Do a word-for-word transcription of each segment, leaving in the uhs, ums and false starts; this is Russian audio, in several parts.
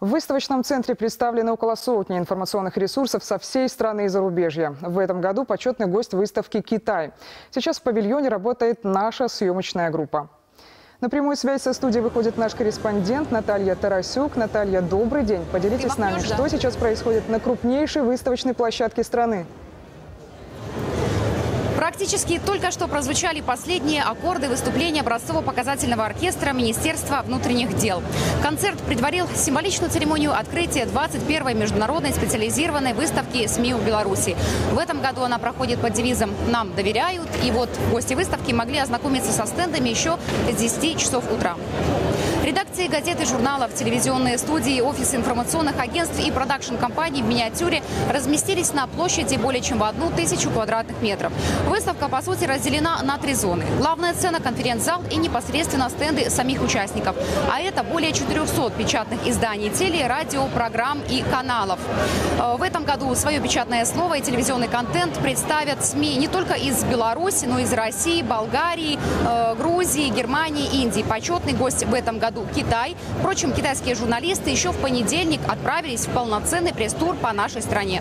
В выставочном центре представлены около сотни информационных ресурсов со всей страны и зарубежья. В этом году почетный гость выставки «Китай». Сейчас в павильоне работает наша съемочная группа. На прямую связь со студией выходит наш корреспондент Наталья Тарасюк. Наталья, добрый день. Поделитесь с нами, что сейчас происходит на крупнейшей выставочной площадке страны. Практически только что прозвучали последние аккорды выступления образцово-показательного оркестра Министерства внутренних дел. Концерт предварил символичную церемонию открытия двадцать первой международной специализированной выставки СМИ в Беларуси. В этом году она проходит под девизом «Нам доверяют». И вот гости выставки могли ознакомиться со стендами еще с десяти часов утра. Редакции газет и журналов, телевизионные студии, офисы информационных агентств и продакшн-компаний в миниатюре разместились на площади более чем в одну тысячу квадратных метров. Выставка, по сути, разделена на три зоны. Главная сцена, конференц-зал и непосредственно стенды самих участников. А это более четырёхсот печатных изданий, теле, радио, программ и каналов. В этом году свое печатное слово и телевизионный контент представят СМИ не только из Беларуси, но и из России, Болгарии, Грузии, Германии, Индии. Почетный гость в этом году – Китай. Впрочем, китайские журналисты еще в понедельник отправились в полноценный пресс-тур по нашей стране.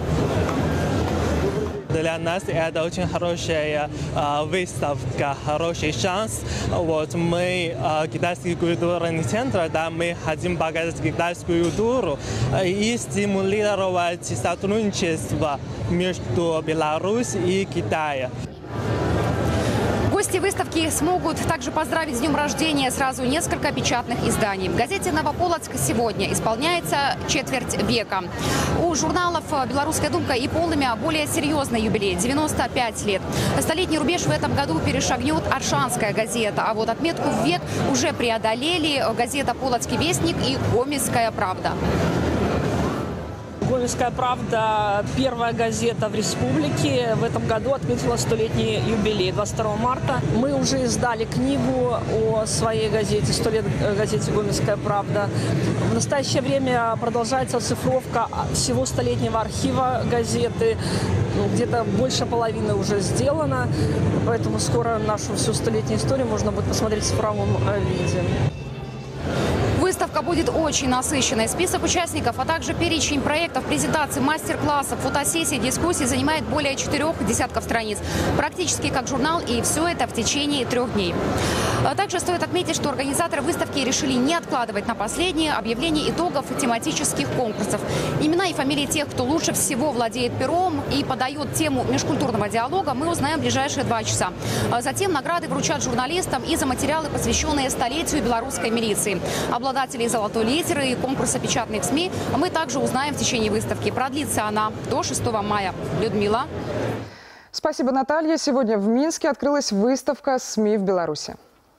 Для нас это очень хорошая э, выставка, хороший шанс. Вот мы э, китайский культурный центр, да, мы хотим показать китайскую культуру э, и стимулировать сотрудничество между Беларусью и Китаем. Гости выставки смогут также поздравить с днем рождения сразу несколько печатных изданий. В газете «Новополоцк» сегодня исполняется четверть века. У журналов «Белорусская думка» и «Полымя» более серьезный юбилей – девяносто пять лет. Столетний рубеж в этом году перешагнет «Оршанская газета». А вот отметку в век уже преодолели газета «Полоцкий вестник» и «Гомельская правда». «Гомельская правда» – первая газета в республике. В этом году отметила столетний юбилей. двадцать второго марта мы уже издали книгу о своей газете, сто лет газете «Гомельская правда». В настоящее время продолжается оцифровка всего столетнего архива газеты. Где-то больше половины уже сделано. Поэтому скоро нашу всю столетнюю историю можно будет посмотреть в цифровом виде. Выставка будет очень насыщенной. Список участников, а также перечень проектов, презентаций, мастер-классов, фотосессий, дискуссий занимает более четырех десятков страниц. Практически как журнал, и все это в течение трех дней. Также стоит отметить, что организаторы выставки решили не откладывать на последнее объявление итогов тематических конкурсов. Имена и фамилии тех, кто лучше всего владеет пером и подает тему межкультурного диалога, мы узнаем в ближайшие два часа. Затем награды вручат журналистам и за материалы, посвященные столетию белорусской милиции. Обладателей золотой литеры и конкурса печатных СМИ мы также узнаем в течение выставки. Продлится она до шестого мая. Людмила. Спасибо, Наталья. Сегодня в Минске открылась выставка СМИ в Беларуси.